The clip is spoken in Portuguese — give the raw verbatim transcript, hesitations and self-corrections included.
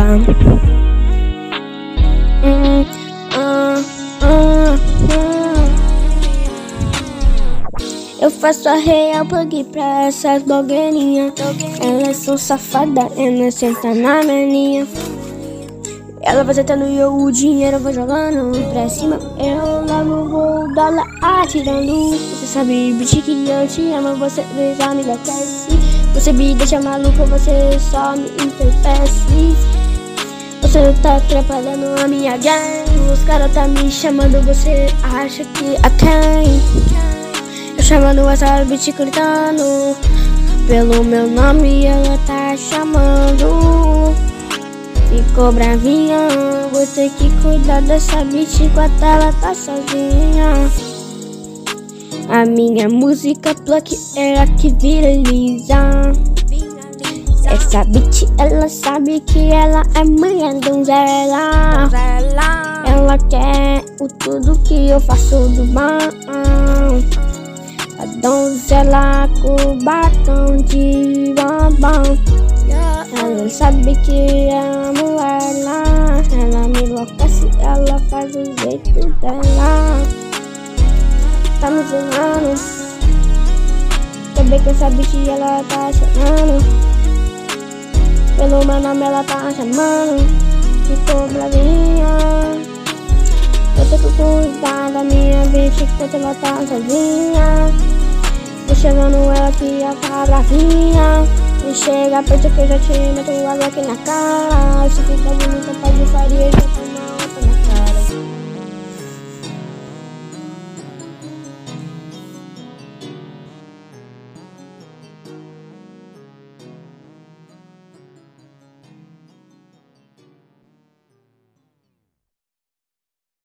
hum, ah, ah, ah. Eu faço a real plug pra essas blogueirinhas. Elas são safadas, elas sentam na meninha. Ela vai sentando e eu o dinheiro vou jogando pra cima. Eu levo o voo dólar atirando. Você sabe, bitch, que eu te amo. Você já me enlouquece. Você me deixa maluco, você só me entorpece. Você tá atrapalhando a minha gang. Os caras tá me chamando, você acha que a quem? Eu chamando essa bitch gritando pelo meu nome, ela tá chamando. Ficou bravinha, vou ter que cuidar dessa bitch enquanto ela tá sozinha. A minha música plug é a que viraliza. Essa bitch, ela sabe que ela é minha donzela. Ela quer o tudo que eu faço do bom. A donzela com batom de bombom. Ela sabe que amo ela. Ela me enlouquece, ela faz o jeito dela. Tá me zoando. Sabe que essa bitch ela tá chamando. Pelo meu nome ela tá chamando. Ficou bravinha. Eu tenho que cuidar da minha bitch enquanto ela tá sozinha. Tô chegando ela que ela tá bravinha. Me chega perto que eu já te meto água aqui na cara. Se fica bonita pode faria.